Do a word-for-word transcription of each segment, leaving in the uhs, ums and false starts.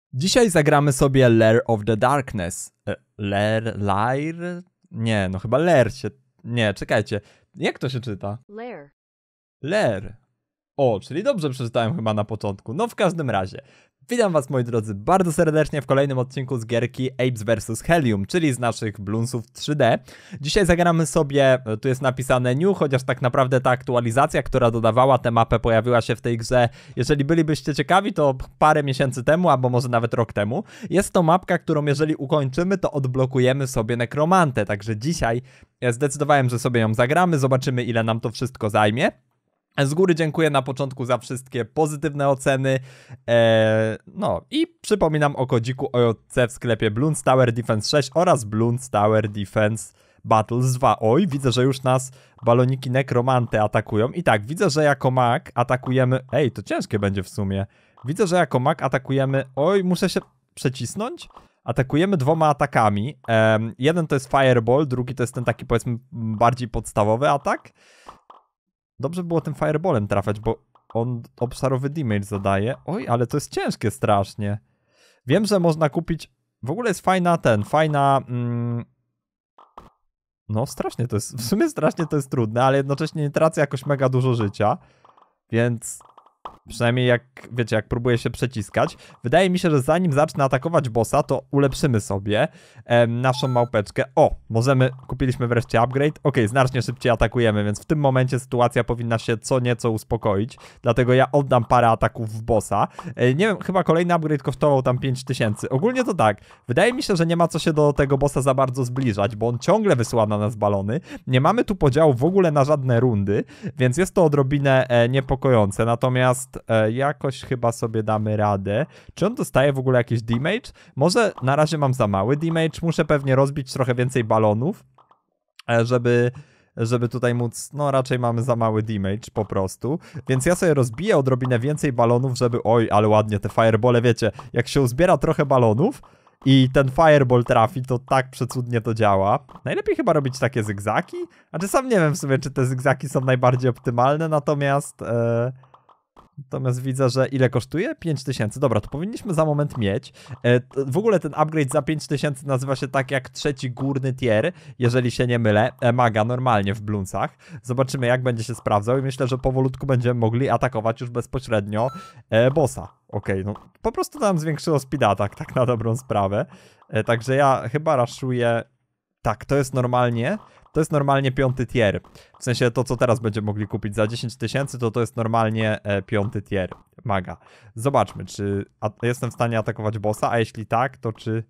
Dzisiaj zagramy sobie Lair of the Darkness. E, Lair? Lair? Nie, no chyba Lair się... Nie, czekajcie. Jak to się czyta? Lair. Lair. O, czyli dobrze przeczytałem chyba na początku. No w każdym razie. Witam was, moi drodzy, bardzo serdecznie w kolejnym odcinku z gierki Apes versus. Helium, czyli z naszych Bloonsów trzy D. Dzisiaj zagramy sobie, tu jest napisane new, chociaż tak naprawdę ta aktualizacja, która dodawała tę mapę, pojawiła się w tej grze, jeżeli bylibyście ciekawi, to parę miesięcy temu, albo może nawet rok temu. Jest to mapka, którą jeżeli ukończymy, to odblokujemy sobie nekromantę, także dzisiaj zdecydowałem, że sobie ją zagramy, zobaczymy, ile nam to wszystko zajmie. Z góry dziękuję na początku za wszystkie pozytywne oceny. Eee, no i przypominam o kodziku O J C w sklepie Bloons Tower Defense sześć oraz Bloons Tower Defense Battles dwa. Oj, widzę, że już nas baloniki nekromanty atakują. I tak, widzę, że jako mag atakujemy... Ej, to ciężkie będzie w sumie. Widzę, że jako mag atakujemy... Oj, muszę się przecisnąć. Atakujemy dwoma atakami. Eee, jeden to jest Fireball, drugi to jest ten taki, powiedzmy, bardziej podstawowy atak. Dobrze było tym fireballem trafiać, bo on obszarowy damage zadaje. Oj, ale to jest ciężkie strasznie. Wiem, że można kupić... W ogóle jest fajna ten, fajna... Mm... No strasznie to jest, w sumie strasznie to jest trudne, ale jednocześnie nie tracę jakoś mega dużo życia. Więc... Przynajmniej jak, wiecie, jak próbuję się przeciskać. Wydaje mi się, że zanim zacznę atakować bossa, to ulepszymy sobie e, naszą małpeczkę. O, możemy, kupiliśmy wreszcie upgrade. Ok, znacznie szybciej atakujemy, więc w tym momencie sytuacja powinna się co nieco uspokoić. Dlatego ja oddam parę ataków w bossa. E, nie wiem, chyba kolejny upgrade kosztował tam pięć tysięcy. Ogólnie to tak, wydaje mi się, że nie ma co się do tego bossa za bardzo zbliżać, bo on ciągle wysyła na nas balony. Nie mamy tu podziału w ogóle na żadne rundy, więc jest to odrobinę e, niepokojące. Natomiast E, jakoś chyba sobie damy radę. Czy on dostaje w ogóle jakiś damage? Może na razie mam za mały damage. Muszę pewnie rozbić trochę więcej balonów, e, żeby... żeby tutaj móc, no raczej mamy za mały damage po prostu, więc ja sobie rozbiję odrobinę więcej balonów, żeby, oj, ale ładnie te firebole, wiecie, jak się uzbiera trochę balonów i ten fireball trafi, to tak przecudnie to działa. Najlepiej chyba robić takie zygzaki, znaczy sam nie wiem w sumie, czy te zygzaki są najbardziej optymalne, natomiast... E... Natomiast widzę, że ile kosztuje? pięć tysięcy. Dobra, to powinniśmy za moment mieć. E, w ogóle ten upgrade za pięć tysięcy nazywa się tak jak trzeci górny tier, jeżeli się nie mylę. E, maga normalnie w Bloonsach. Zobaczymy, jak będzie się sprawdzał i myślę, że powolutku będziemy mogli atakować już bezpośrednio e, bossa. Okej, okay, no po prostu nam zwiększyło speed attack, tak na dobrą sprawę. E, także ja chyba raszuję... Tak, to jest normalnie... To jest normalnie piąty tier. W sensie to, co teraz będziemy mogli kupić za dziesięć tysięcy, to to jest normalnie e, piąty tier maga. Zobaczmy, czy jestem w stanie atakować bossa, a jeśli tak, to czy...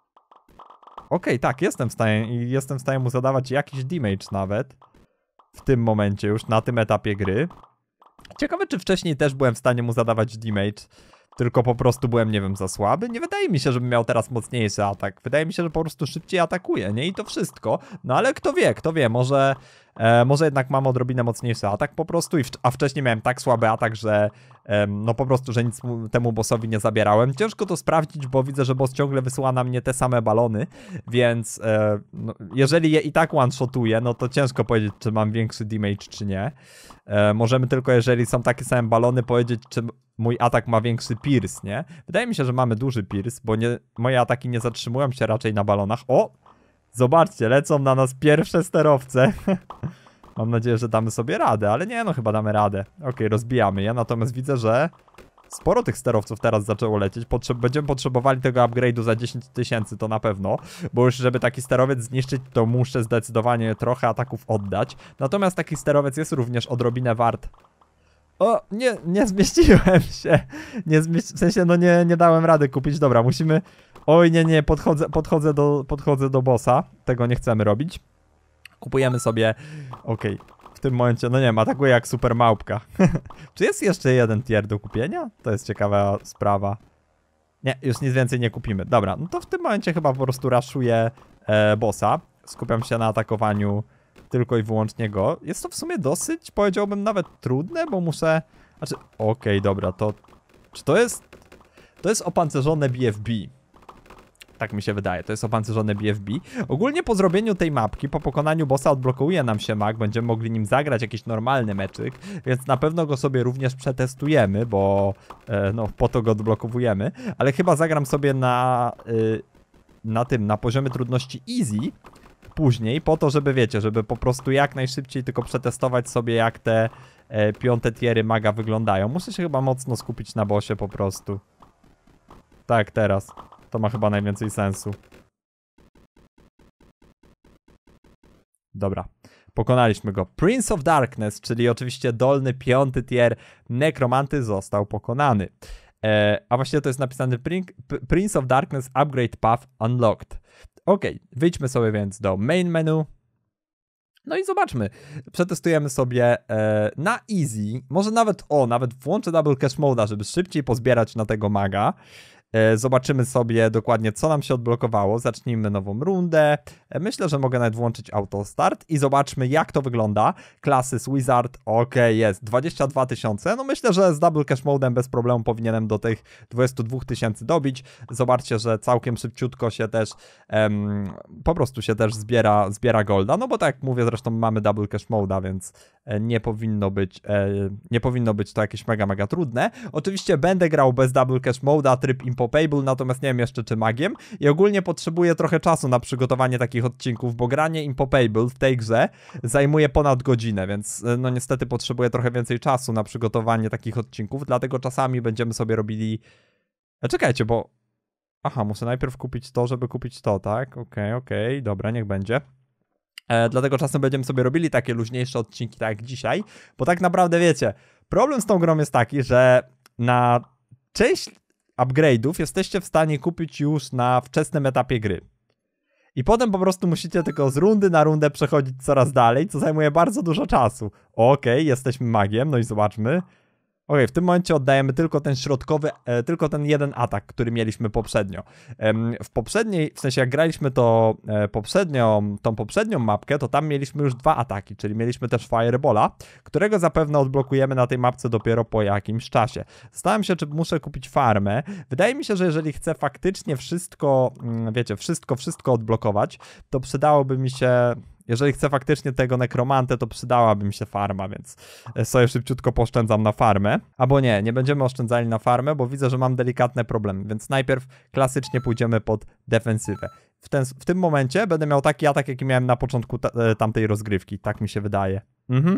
Okej, okay, tak, jestem w stanie i jestem w stanie mu zadawać jakiś damage nawet. W tym momencie, już na tym etapie gry. Ciekawe, czy wcześniej też byłem w stanie mu zadawać damage, tylko po prostu byłem, nie wiem, za słaby. Nie wydaje mi się, żebym miał teraz mocniejszy atak. Wydaje mi się, że po prostu szybciej atakuje, nie? I to wszystko. No ale kto wie, kto wie, może... E, może jednak mam odrobinę mocniejszy atak po prostu, i w, a wcześniej miałem tak słaby atak, że e, no po prostu, że nic mu, temu bossowi nie zabierałem. Ciężko to sprawdzić, bo widzę, że boss ciągle wysyła na mnie te same balony, więc e, no, jeżeli je i tak one-shotuję, no to ciężko powiedzieć, czy mam większy damage, czy nie. E, możemy tylko, jeżeli są takie same balony, powiedzieć, czy mój atak ma większy pierce, nie? Wydaje mi się, że mamy duży pierce, bo nie, moje ataki nie zatrzymują się raczej na balonach. O! Zobaczcie, lecą na nas pierwsze sterowce. Mam nadzieję, że damy sobie radę, ale nie, no chyba damy radę. Okej, okay, rozbijamy je, natomiast widzę, że sporo tych sterowców teraz zaczęło lecieć. Potrzeb będziemy potrzebowali tego upgrade'u za dziesięć tysięcy, to na pewno. Bo już, żeby taki sterowiec zniszczyć, to muszę zdecydowanie trochę ataków oddać. Natomiast taki sterowiec jest również odrobinę wart. O, nie, nie zmieściłem się. Nie zmieści... W sensie, no nie, nie dałem rady kupić. Dobra, musimy... Oj, nie, nie, podchodzę, podchodzę, do, podchodzę do bossa. Tego nie chcemy robić. Kupujemy sobie... Okej, okay. W tym momencie, no nie wiem, atakuję jak super małpka. Czy jest jeszcze jeden tier do kupienia? To jest ciekawa sprawa. Nie, już nic więcej nie kupimy. Dobra, no to w tym momencie chyba po prostu raszuję e, bossa. Skupiam się na atakowaniu tylko i wyłącznie go. Jest to w sumie dosyć, powiedziałbym, nawet trudne, bo muszę... Znaczy, okej, okay, dobra, to... Czy to jest... To jest opancerzone B F B. Tak mi się wydaje, to jest opancerzone B F B. Ogólnie po zrobieniu tej mapki, po pokonaniu bossa odblokuje nam się mag, będziemy mogli nim zagrać jakiś normalny meczyk, więc na pewno go sobie również przetestujemy, bo e, no po to go odblokowujemy, ale chyba zagram sobie na, y, na tym, na poziomie trudności easy później, po to, żeby wiecie, żeby po prostu jak najszybciej tylko przetestować sobie jak te e, piąte tiery maga wyglądają. Muszę się chyba mocno skupić na bossie po prostu. Tak, teraz. To ma chyba najwięcej sensu. Dobra. Pokonaliśmy go. Prince of Darkness, czyli oczywiście dolny piąty tier nekromanty został pokonany. E, a właściwie to jest napisane Prince of Darkness Upgrade Path Unlocked. Ok, wyjdźmy sobie więc do main menu. No i zobaczmy. Przetestujemy sobie e, na easy. Może nawet, o, nawet włączę double cache moda, żeby szybciej pozbierać na tego maga. Zobaczymy sobie dokładnie, co nam się odblokowało. Zacznijmy nową rundę. Myślę, że mogę nawet włączyć auto start i zobaczmy, jak to wygląda. Klasy z Wizard, ok, jest dwadzieścia dwa tysiące. No myślę, że z double cache modem bez problemu powinienem do tych dwudziestu dwóch tysięcy dobić. Zobaczcie, że całkiem szybciutko się też em, po prostu się też zbiera, zbiera golda. No bo tak jak mówię, zresztą mamy double cache moda, więc nie powinno być e, nie powinno być to jakieś mega, mega trudne. Oczywiście będę grał bez double cache moda, tryb Impopable, natomiast nie wiem jeszcze czy magiem i ogólnie potrzebuję trochę czasu na przygotowanie takich odcinków, bo granie Impopable w tej grze zajmuje ponad godzinę, więc no niestety potrzebuję trochę więcej czasu na przygotowanie takich odcinków, dlatego czasami będziemy sobie robili... E, czekajcie, bo... Aha, muszę najpierw kupić to, żeby kupić to, tak? Okej, okay, okej, okay, dobra, niech będzie. E, dlatego czasem będziemy sobie robili takie luźniejsze odcinki, tak jak dzisiaj, bo tak naprawdę wiecie, problem z tą grą jest taki, że na część upgrade'ów jesteście w stanie kupić już na wczesnym etapie gry. I potem po prostu musicie tylko z rundy na rundę przechodzić coraz dalej, co zajmuje bardzo dużo czasu. Okej, okay, jesteśmy magiem, no i zobaczmy. Okej, okay, w tym momencie oddajemy tylko ten środkowy, e, tylko ten jeden atak, który mieliśmy poprzednio. E, w poprzedniej, w sensie jak graliśmy to e, poprzednią, tą poprzednią mapkę, to tam mieliśmy już dwa ataki, czyli mieliśmy też Firebola, którego zapewne odblokujemy na tej mapce dopiero po jakimś czasie. Zastanawiam się, czy muszę kupić farmę. Wydaje mi się, że jeżeli chcę faktycznie wszystko, wiecie, wszystko, wszystko odblokować, to przydałoby mi się... Jeżeli chcę faktycznie tego nekromantę, to przydałaby mi się farma, więc sobie szybciutko pooszczędzam na farmę. Albo nie, nie będziemy oszczędzali na farmę, bo widzę, że mam delikatne problemy, więc najpierw klasycznie pójdziemy pod defensywę. W, ten, w tym momencie będę miał taki atak, jaki miałem na początku ta, tamtej rozgrywki, tak mi się wydaje. Mhm.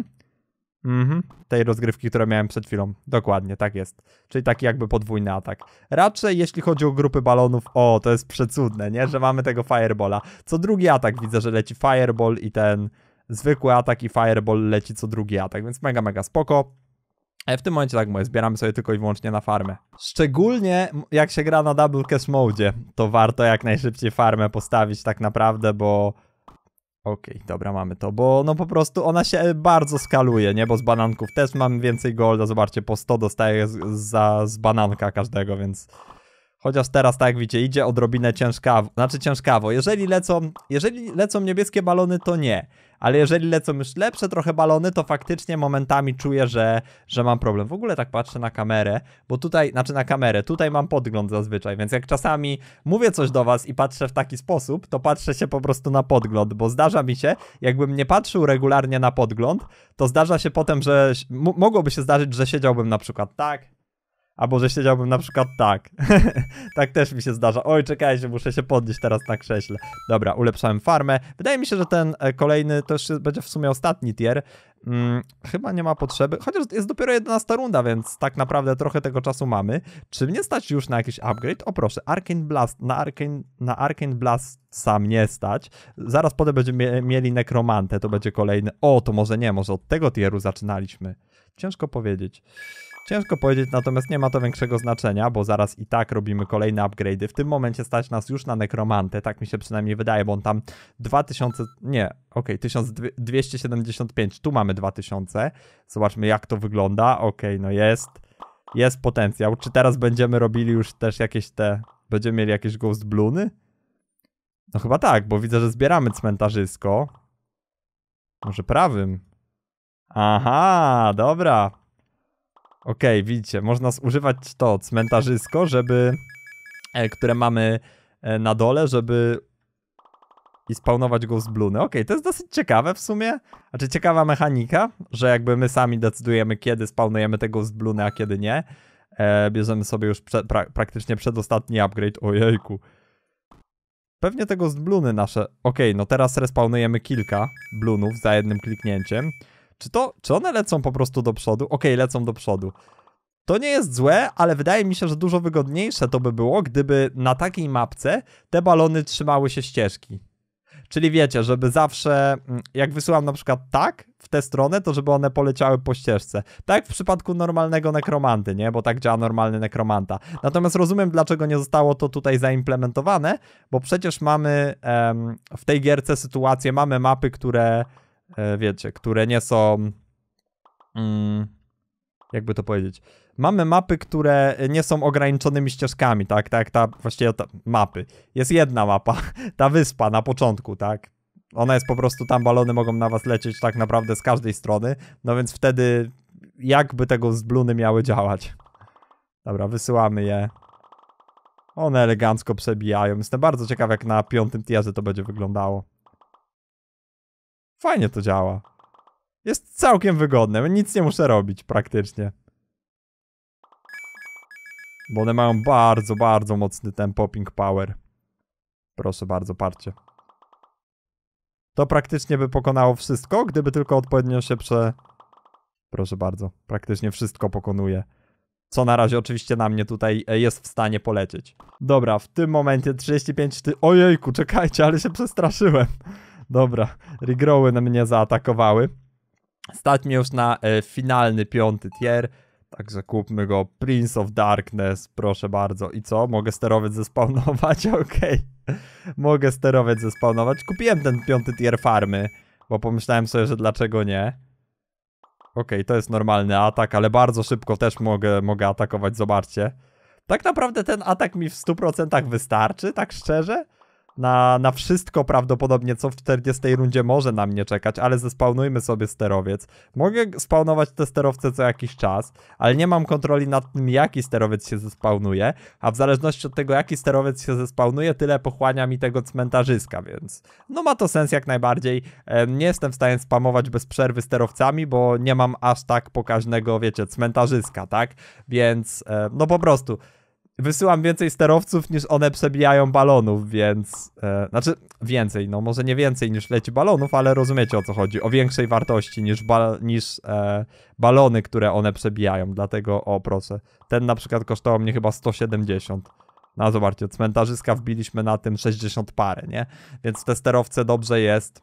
Mhm, tej rozgrywki, które miałem przed chwilą. Dokładnie, tak jest. Czyli taki jakby podwójny atak. Raczej jeśli chodzi o grupy balonów, o, to jest przecudne, nie? Że mamy tego Firebola. Co drugi atak widzę, że leci Fireball i ten zwykły atak i Fireball leci co drugi atak, więc mega, mega spoko. A w tym momencie, tak mówię, zbieramy sobie tylko i wyłącznie na farmę. Szczególnie jak się gra na double cache mode, to warto jak najszybciej farmę postawić tak naprawdę, bo... Okej, okay, dobra, mamy to, bo no po prostu ona się bardzo skaluje, nie? Bo z bananków też mam więcej golda, zobaczcie, po sto dostaję z, za, z bananka każdego, więc... Chociaż teraz, tak jak widzicie, idzie odrobinę ciężkawo, znaczy ciężkawo. Jeżeli lecą, jeżeli lecą niebieskie balony, to nie. Ale jeżeli lecą już lepsze trochę balony, to faktycznie momentami czuję, że, że mam problem. W ogóle tak patrzę na kamerę, bo tutaj, znaczy na kamerę, tutaj mam podgląd zazwyczaj, więc jak czasami mówię coś do was i patrzę w taki sposób, to patrzę się po prostu na podgląd, bo zdarza mi się, jakbym nie patrzył regularnie na podgląd, to zdarza się potem, że mogłoby się zdarzyć, że siedziałbym na przykład tak, albo że siedziałbym na przykład tak. Tak też mi się zdarza. Oj, czekajcie, muszę się podnieść teraz na krześle. Dobra, ulepszałem farmę. Wydaje mi się, że ten kolejny to już będzie w sumie ostatni tier. Hmm, chyba nie ma potrzeby. Chociaż jest dopiero jedenasta runda, więc tak naprawdę trochę tego czasu mamy. Czy mnie stać już na jakiś upgrade? O proszę, Arcane Blast. Na Arcane, na Arcane Blast sam nie stać. Zaraz potem będziemy mieli Nekromantę. To będzie kolejny. O, to może nie, może od tego tieru zaczynaliśmy. Ciężko powiedzieć. Ciężko powiedzieć, natomiast nie ma to większego znaczenia, bo zaraz i tak robimy kolejne upgrade'y. W tym momencie stać nas już na Nekromantę, tak mi się przynajmniej wydaje, bo on tam dwa tysiące, nie, okej, okay, tysiąc dwieście siedemdziesiąt pięć, tu mamy dwa tysiące. Zobaczmy jak to wygląda, okej, okay, no jest, jest potencjał. Czy teraz będziemy robili już też jakieś te, będziemy mieli jakieś Ghost Bluny? No chyba tak, bo widzę, że zbieramy cmentarzysko. Może prawym? Aha, dobra. Okej, okay, widzicie, można używać to cmentarzysko, żeby, e, które mamy, na dole, żeby i spawnować go z bluny. Okej, okay, to jest dosyć ciekawe w sumie. Znaczy ciekawa mechanika, że jakby my sami decydujemy, kiedy spawnujemy tego z bluny, a kiedy nie. E, bierzemy sobie już prze, pra, praktycznie przedostatni upgrade. Ojejku. Pewnie tego z bluny nasze... Okej, okay, no teraz respawnujemy kilka blunów za jednym kliknięciem. Czy to... Czy one lecą po prostu do przodu? Okej, okay, lecą do przodu. To nie jest złe, ale wydaje mi się, że dużo wygodniejsze to by było, gdyby na takiej mapce te balony trzymały się ścieżki. Czyli wiecie, żeby zawsze, jak wysyłam na przykład tak w tę stronę, to żeby one poleciały po ścieżce. Tak jak w przypadku normalnego nekromanty, nie? Bo tak działa normalny nekromanta. Natomiast rozumiem, dlaczego nie zostało to tutaj zaimplementowane, bo przecież mamy em, w tej gierce sytuację, mamy mapy, które, e, wiecie, które nie są... Mm, jakby to powiedzieć... Mamy mapy, które nie są ograniczonymi ścieżkami, tak? Tak, ta, właściwie ta, mapy. Jest jedna mapa, ta wyspa na początku, tak? Ona jest po prostu, tam balony mogą na was lecieć tak naprawdę z każdej strony, no więc wtedy jakby tego z bluny miały działać. Dobra, wysyłamy je. One elegancko przebijają. Jestem bardzo ciekaw, jak na piątym tierze to będzie wyglądało. Fajnie to działa. Jest całkiem wygodne, nic nie muszę robić praktycznie. Bo one mają bardzo, bardzo mocny ten popping power. Proszę bardzo, patrzcie. To praktycznie by pokonało wszystko, gdyby tylko odpowiednio się prze... Proszę bardzo, praktycznie wszystko pokonuje. Co na razie oczywiście na mnie tutaj jest w stanie polecieć. Dobra, w tym momencie trzydzieści pięć... Ty... Ojejku, czekajcie, ale się przestraszyłem. Dobra, regrowy na mnie zaatakowały. Stać mnie już na e, finalny piąty tier. Także kupmy go. Prince of Darkness, proszę bardzo. I co? Mogę sterowiec zespawnować? Okej. Okay. Mogę sterowiec zespawnować. Kupiłem ten piąty tier farmy, bo pomyślałem sobie, że dlaczego nie. Okej, okay, to jest normalny atak, ale bardzo szybko też mogę, mogę atakować, zobaczcie. Tak naprawdę ten atak mi w stu procentach wystarczy, tak szczerze. Na, na wszystko prawdopodobnie, co w czterdziestej rundzie może na mnie czekać, ale zespawnujmy sobie sterowiec. Mogę spawnować te sterowce co jakiś czas, ale nie mam kontroli nad tym, jaki sterowiec się zespawnuje, a w zależności od tego, jaki sterowiec się zespawnuje, tyle pochłania mi tego cmentarzyska, więc no ma to sens jak najbardziej. Nie jestem w stanie spamować bez przerwy sterowcami, bo nie mam aż tak pokaźnego, wiecie, cmentarzyska, tak? Więc no po prostu... Wysyłam więcej sterowców niż one przebijają balonów, więc... E, znaczy, więcej, no może nie więcej niż leci balonów, ale rozumiecie o co chodzi. O większej wartości niż, ba niż e, balony, które one przebijają. Dlatego, o proszę, ten na przykład kosztował mnie chyba sto siedemdziesiąt. No zobaczcie, cmentarzyska wbiliśmy na tym sześćdziesiąt parę, nie? Więc te sterowce dobrze jest.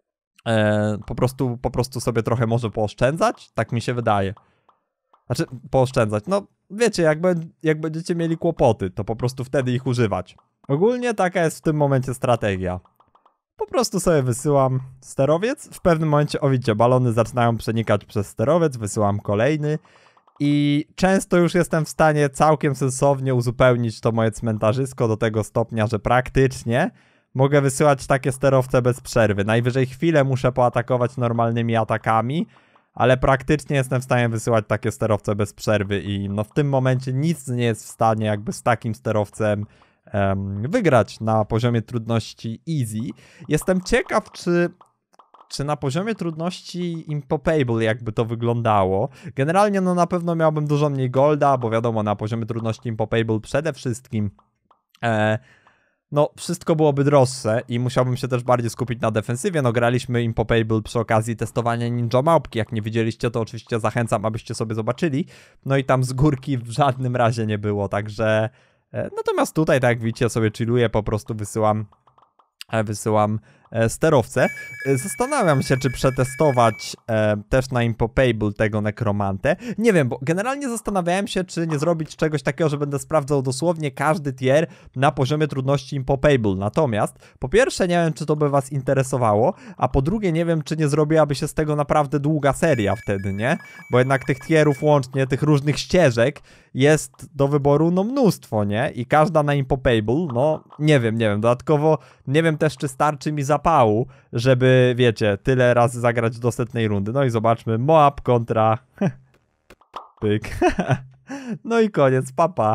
E, po prostu, po prostu sobie trochę może pooszczędzać, tak mi się wydaje. Znaczy, pooszczędzać, no wiecie, jak, be, jak będziecie mieli kłopoty, to po prostu wtedy ich używać. Ogólnie taka jest w tym momencie strategia. Po prostu sobie wysyłam sterowiec, w pewnym momencie, o widzicie, balony zaczynają przenikać przez sterowiec, wysyłam kolejny i często już jestem w stanie całkiem sensownie uzupełnić to moje cmentarzysko do tego stopnia, że praktycznie mogę wysyłać takie sterowce bez przerwy. Najwyżej chwilę muszę poatakować normalnymi atakami, ale praktycznie jestem w stanie wysyłać takie sterowce bez przerwy i no w tym momencie nic nie jest w stanie jakby z takim sterowcem um, wygrać na poziomie trudności easy. Jestem ciekaw, czy, czy na poziomie trudności impossible jakby to wyglądało. Generalnie no na pewno miałbym dużo mniej golda, bo wiadomo, na poziomie trudności impossible przede wszystkim e, no, wszystko byłoby droższe i musiałbym się też bardziej skupić na defensywie. No, graliśmy Impossible przy okazji testowania Ninja Małpki. Jak nie widzieliście, to oczywiście zachęcam, abyście sobie zobaczyli. No i tam z górki w żadnym razie nie było, także... E, natomiast tutaj, tak jak widzicie, sobie chilluję, po prostu wysyłam... E, wysyłam e, sterowce. E, zastanawiam się, czy przetestować e, też na Impossible tego nekromantę. Nie wiem, bo generalnie zastanawiałem się, czy nie zrobić czegoś takiego, że będę sprawdzał dosłownie każdy tier na poziomie trudności Impossible. Natomiast, po pierwsze, nie wiem, czy to by was interesowało, a po drugie, nie wiem, czy nie zrobiłaby się z tego naprawdę długa seria wtedy, nie? Bo jednak tych tierów łącznie, tych różnych ścieżek jest do wyboru, no mnóstwo, nie? I każda na Impossible, no nie wiem, nie wiem. Dodatkowo nie wiem też, czy starczy mi zapału, żeby, wiecie, tyle razy zagrać do setnej rundy. No i zobaczmy, Moab kontra... Pyk. No i koniec, papa. Pa.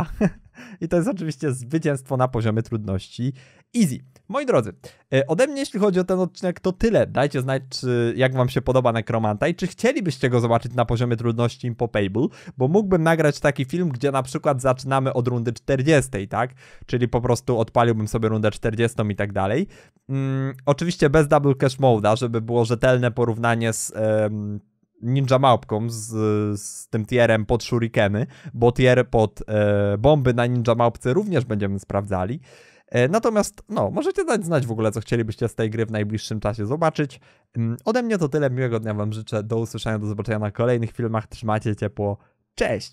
I to jest oczywiście zwycięstwo na poziomie trudności easy. Moi drodzy, ode mnie jeśli chodzi o ten odcinek to tyle. Dajcie znać, czy, jak wam się podoba Necromanta i czy chcielibyście go zobaczyć na poziomie trudności Impopable, bo mógłbym nagrać taki film, gdzie na przykład zaczynamy od rundy czterdziestej, tak? Czyli po prostu odpaliłbym sobie rundę czterdziestą i tak dalej. Hmm, oczywiście bez Double Cash Mode'a, żeby było rzetelne porównanie z... Um, Ninja Małpką z, z tym tierem pod shurikeny, bo tier pod e, bomby na Ninja Małpce również będziemy sprawdzali. E, natomiast, no, możecie dać znać w ogóle, co chcielibyście z tej gry w najbliższym czasie zobaczyć. Um, ode mnie to tyle, miłego dnia wam życzę, do usłyszenia, do zobaczenia na kolejnych filmach, trzymajcie ciepło, cześć!